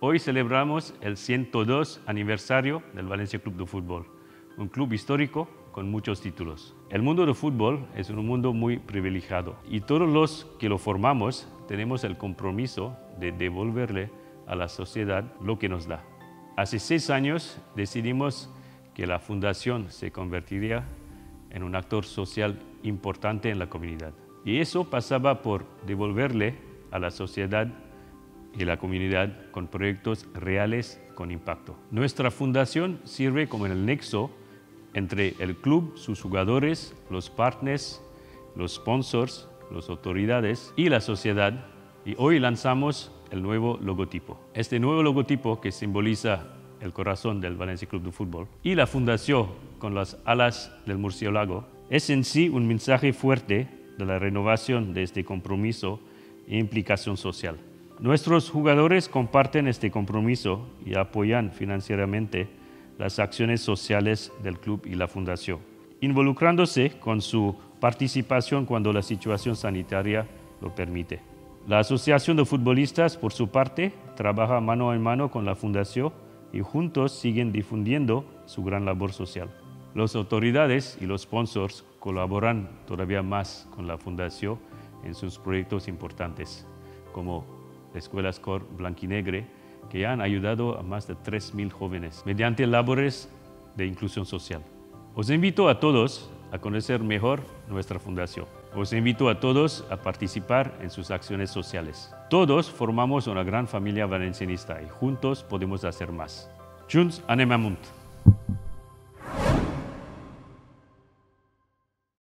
Hoy celebramos el 102 aniversario del Valencia Club de Fútbol, un club histórico con muchos títulos. El mundo del fútbol es un mundo muy privilegiado y todos los que lo formamos tenemos el compromiso de devolverle a la sociedad lo que nos da. Hace 6 años decidimos que la fundación se convertiría en un actor social importante en la comunidad. Y eso pasaba por devolverle a la sociedad y la comunidad con proyectos reales con impacto. Nuestra fundación sirve como el nexo entre el club, sus jugadores, los partners, los sponsors, las autoridades y la sociedad. Y hoy lanzamos el nuevo logotipo. Este nuevo logotipo, que simboliza el corazón del Valencia Club de Fútbol, y la fundación con las alas del murciélago, es en sí un mensaje fuerte de la renovación de este compromiso e implicación social. Nuestros jugadores comparten este compromiso y apoyan financieramente las acciones sociales del club y la fundación, involucrándose con su participación cuando la situación sanitaria lo permite. La Asociación de Futbolistas, por su parte, trabaja mano en mano con la fundación y juntos siguen difundiendo su gran labor social. Las autoridades y los sponsors colaboran todavía más con la fundación en sus proyectos importantes, como la Escuela Score Blanquinegre, que han ayudado a más de 3.000 jóvenes mediante labores de inclusión social. Os invito a todos a conocer mejor nuestra fundación. Os invito a todos a participar en sus acciones sociales. Todos formamos una gran familia valencianista y juntos podemos hacer más. Junts anem amunt!